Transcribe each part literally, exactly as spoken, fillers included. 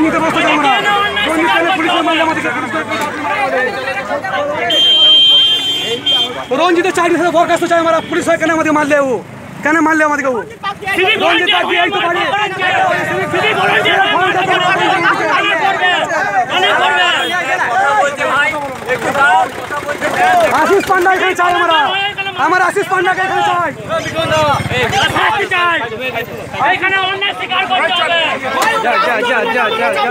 রঞ্জিতের বস্তা চাই আমরা রঞ্জিত পুলিশের মারলে আমাদেরকে রঞ্জিতের চাকরির সাথে বরখাস্ত চাই আমরা পুলিশ হয় কেন আমাদেরকে মারলে ও কেন মারলে আমাদেরকে ও রঞ্জিত চাকরি এই তো পারে আশিস পান্ডা এখানে চাই আমরা আমার আশিস পান্ডাকে এখানে চাই এখানে অন্যায় স্বীকার করতে হবে যা যা যা যা যা যা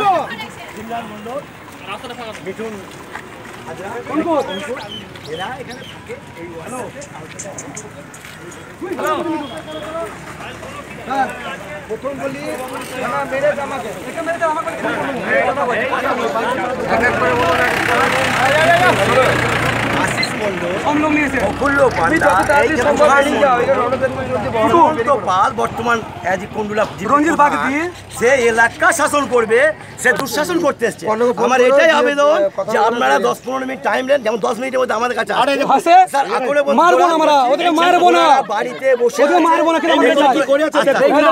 মিঠুন কোন কোন এরা এখানে থাকে এই হ্যালো হ্যাঁ প্রথম বলি জামা মেরে জামাকে একে মেরে দাও আমাকে এক এক করে বলো না আশিস মন্ডল সব লোক নিয়েছে অকুল্য পান্ডা এই যে সম্মানী যাও এই রণদেবী যদি বহরমন্ত পাল বর্তমান এজি কোন্ডুলা রঞ্জিত বাগ দিয়ে সে এলাকা শাসন করবে সে দুঃশাসন করতে এসেছে আমার এটাই আবেদন যে আপনারা দশ পনেরো মিনিট টাইম দেন যেমন দশ মিনিটের মধ্যে আমাদের কাছে হাসে মারবো না আমরা ওদেরকে মারবো না বাড়িতে বসে ওদেরকে মারবো না কেন আমরা কি করে আছে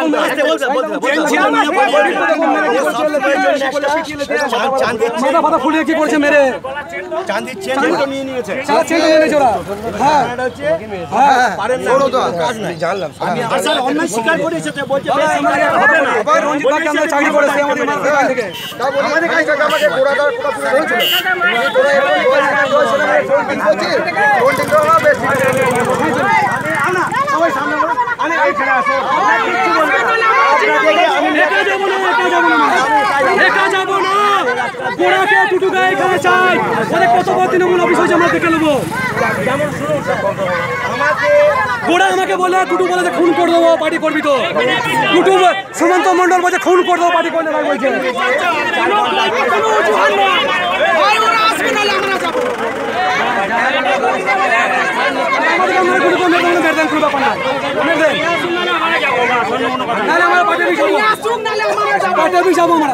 মাথা ফাতা ফুলিয়ে কি করছে মেরে চাঁদির চেন তো নিয়ে নিয়েছে সারা চেন নিয়ে নিয়েছে ওরা হ্যাঁ হ্যাঁ পারেন না কাজ নাই জানলাম আমি আসলে অন্যায় স্বীকার করেছে তো বলছে আবার রঞ্জিত বাগকে আমরা চাকরি করেছে আমাদের মারতে থেকে আমাদের কাছে থেকে আমাদের গোড়াদার পুরো পুরো হয়েছিল এই গোড়া এবং গোড়া হয়েছিল আমি ফোল্ডিং করছি ফোল্ডিং করা বেশি আমি সবাই সামনে বলো আমি এইখানে আসো আমি একা যাব না একা যাব না একা যাব না গোড়াকে টুটুকা এখানে চাই ওদের কত বড় তৃণমূল অফিস হয়েছে আমরা দেখে নেবো যেমন শুনুন আমাকে গোড়া আমাকে বলে টুটু বলে যে খুন করে দেবো পার্টি করবি তো টুটু সুমন্ত মন্ডল বলছে খুন করে দেবো পার্টি করলে বলছে যাবো আমরা